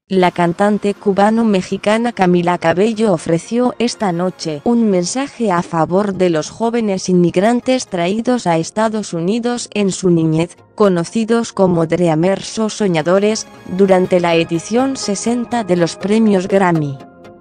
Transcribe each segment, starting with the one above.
La cantante cubano-mexicana Camila Cabello ofreció esta noche un mensaje a favor de los jóvenes inmigrantes traídos a Estados Unidos en su niñez, conocidos como Dreamers o soñadores, durante la edición 60 de los premios Grammy.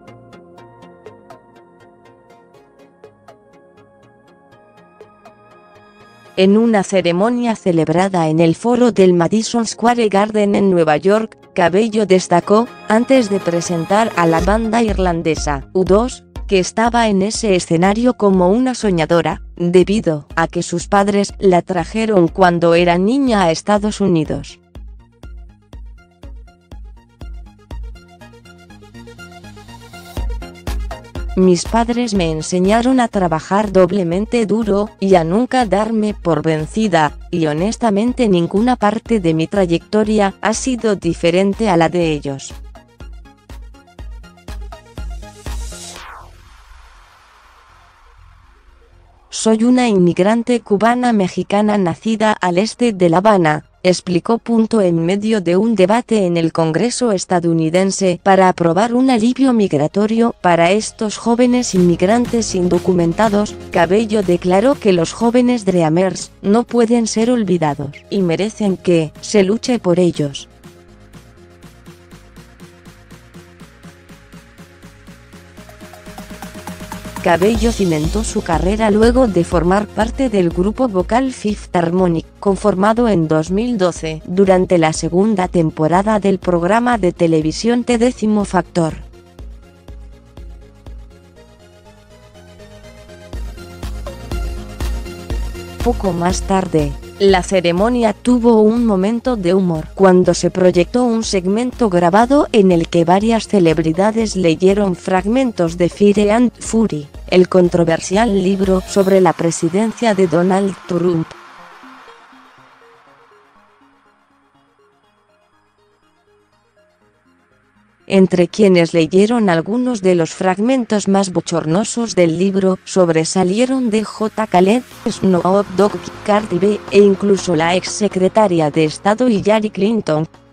En una ceremonia celebrada en el foro del Madison Square Garden en Nueva York, Cabello destacó, antes de presentar a la banda irlandesa U2, que estaba en ese escenario como una soñadora, debido a que sus padres la trajeron cuando era niña a Estados Unidos. Mis padres me enseñaron a trabajar doblemente duro y a nunca darme por vencida, y honestamente ninguna parte de mi trayectoria ha sido diferente a la de ellos. Soy una inmigrante cubana-mexicana nacida al este de La Habana, explicó. En medio de un debate en el Congreso estadounidense para aprobar un alivio migratorio para estos jóvenes inmigrantes indocumentados, Cabello declaró que los jóvenes Dreamers no pueden ser olvidados y merecen que se luche por ellos. Cabello cimentó su carrera luego de formar parte del grupo vocal Fifth Harmonic, conformado en 2012, durante la segunda temporada del programa de televisión The Décimo Factor. Poco más tarde, la ceremonia tuvo un momento de humor cuando se proyectó un segmento grabado en el que varias celebridades leyeron fragmentos de Fire and Fury, el controversial libro sobre la presidencia de Donald Trump. Entre quienes leyeron algunos de los fragmentos más bochornosos del libro, sobresalieron DJ Khaled, Snoop Dogg, Cardi B, e incluso la ex secretaria de Estado Hillary Clinton.